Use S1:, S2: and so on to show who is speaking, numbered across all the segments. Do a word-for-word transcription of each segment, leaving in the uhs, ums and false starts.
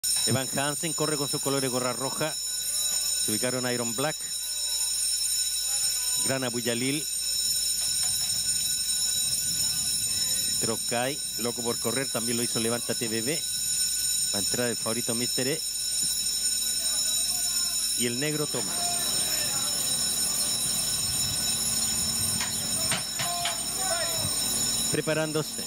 S1: Evan Hansen corre con sus colores gorra roja. Se ubicaron Iron Black, Gran Abu Yalil, Trokai, loco por correr, también lo hizo Levántate Bebé. Va a entrar el favorito mister E y el negro Tomás. Preparándose.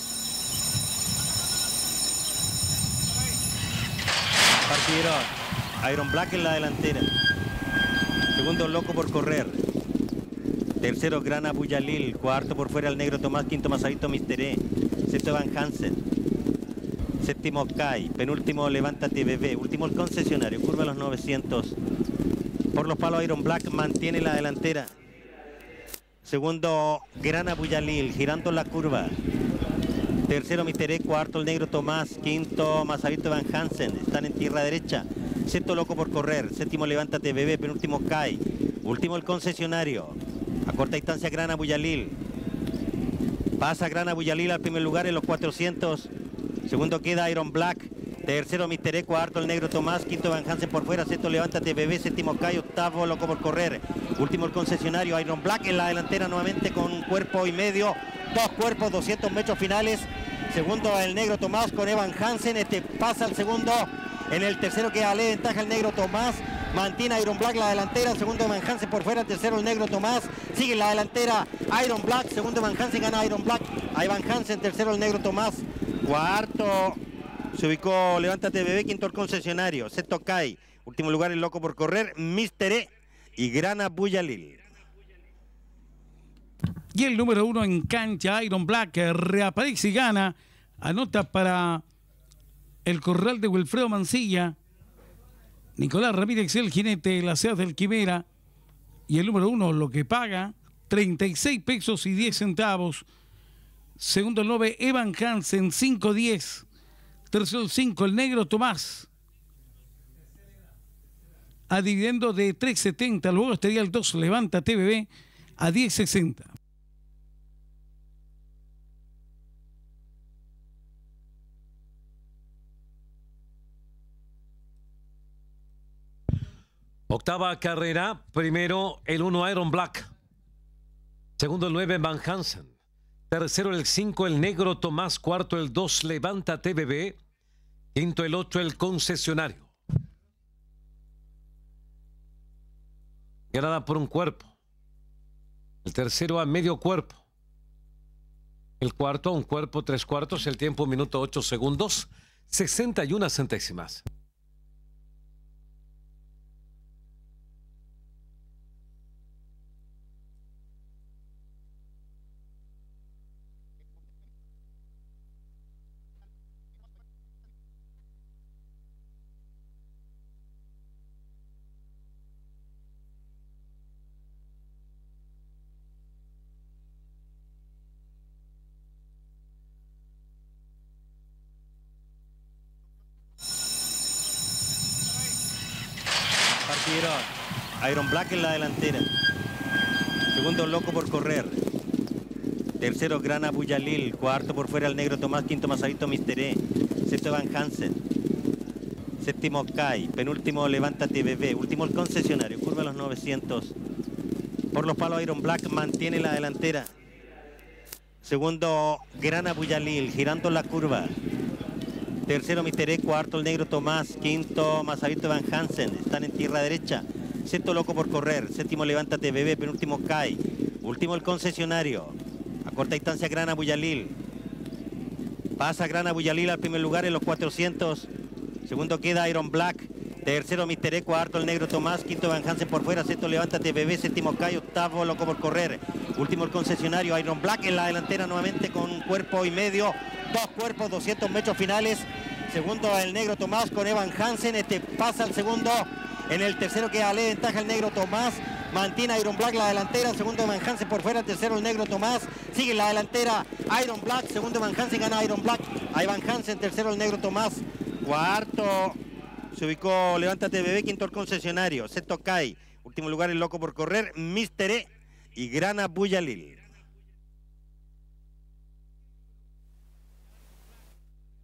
S1: Partieron Iron Black en la delantera. Segundo, loco por correr. Tercero, Gran Abu Yalil. Cuarto, por fuera, el negro Tomás. Quinto, Masadito mister E. Sexto, Evan Hansen. Séptimo, Kai. Penúltimo, Levántate Bebé. Último, el concesionario. Curva a los novecientos. Por los palos, Iron Black mantiene la delantera. Segundo, Gran Abu Yalil, girando la curva. Tercero, mister E. Cuarto, el negro Tomás. Quinto, Masadito Evan Hansen. Están en tierra derecha. Sexto, loco por correr. Séptimo, Levántate Bebé. Penúltimo, Kai. Último, el concesionario. A corta distancia, Gran Abu Yalil. Pasa Gran Abu Yalil al primer lugar en los cuatrocientos. Segundo queda Iron Black. Tercero, mister E. Cuarto, el negro Tomás. Quinto, Evan Hansen por fuera. Sexto, Levántate Bebé. Séptimo, Kai. Octavo, loco por correr. Último, el concesionario. Iron Black en la delantera nuevamente con un cuerpo y medio. Dos cuerpos, doscientos metros finales. Segundo, el negro Tomás con Evan Hansen. Este pasa al segundo. En el tercero queda le ventaja el negro Tomás. Mantiene Iron Black la delantera. El segundo, Evan Hansen por fuera. El tercero, el negro Tomás. Sigue la delantera Iron Black. Segundo, Evan Hansen, gana Iron Black. A Evan Hansen. Tercero, el negro Tomás. Cuarto, se ubicó Levántate Bebé. Quinto, el concesionario. Sexto, Kai. Último lugar, el loco por correr, mister E y Gran Abu Yalil.
S2: Y el número uno en cancha, Iron Black, reaparece y gana. Anota para el corral de Wilfredo Mancilla. Nicolás Ramírez, el jinete, la C E A del Quimera. Y el número uno, lo que paga, treinta y seis pesos y diez centavos. Segundo, el nueve, Evan Hansen, cinco diez. Tercero, el cinco, el negro Tomás. A dividendo de tres setenta. Luego estaría el dos, Levántate Bebé, a diez sesenta.
S3: Octava carrera, primero el uno Iron Black, segundo el nueve Van Hansen, tercero el cinco el negro Tomás, cuarto el dos Levántate Bebé, quinto el ocho el concesionario. Ganada por un cuerpo, el tercero a medio cuerpo, el cuarto a un cuerpo tres cuartos, el tiempo minuto ocho segundos, sesenta y una centésimas.
S1: Partieron Iron Black en la delantera. Segundo, loco por correr. Tercero, Gran Abu Yalil. Cuarto, por fuera, el negro Tomás. Quinto, Masadito mister E. Sexto, Evan Hansen. Séptimo, Kai. Penúltimo, Levántate Bebé. Último, el concesionario. Curva a los novecientos. Por los palos, Iron Black mantiene la delantera. Segundo, Gran Abu Yalil, girando la curva. Tercero, mister E. Cuarto, el negro Tomás. Quinto, Masadito Evan Hansen. Están en tierra derecha. Sexto, loco por correr. Séptimo, Levántate Bebé. Penúltimo, Kai. Último, el concesionario. A corta distancia, Gran Abu Yalil. Pasa Gran Abu Yalil al primer lugar en los cuatrocientos. Segundo queda Iron Black. Tercero, mister E. Cuarto, el negro Tomás. Quinto, Van Hansen por fuera. Sexto, Levántate Bebé. Séptimo, Kai. Octavo, loco por correr. Último, el concesionario. Iron Black en la delantera nuevamente con un cuerpo y medio. Dos cuerpos, doscientos metros finales. Segundo, el negro Tomás con Evan Hansen. Este pasa al segundo. En el tercero queda le ventaja el negro Tomás. Mantiene Iron Black la delantera. El segundo, Evan Hansen por fuera. El tercero, el negro Tomás. Sigue la delantera Iron Black. Segundo, Evan Hansen, gana Iron Black. A Evan Hansen. Tercero, el negro Tomás. Cuarto, se ubicó Levántate Bebé. Quinto, el concesionario. Sexto, Kai. Último lugar, el loco por correr, mister E y Gran Abu Yalil.